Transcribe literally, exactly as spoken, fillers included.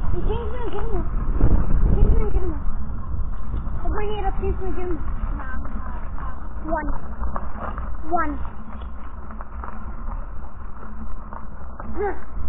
I-change mo yung game mo. Change mo yung game mo. Sobrang hirap change mo yung game mo. One. One. Huh.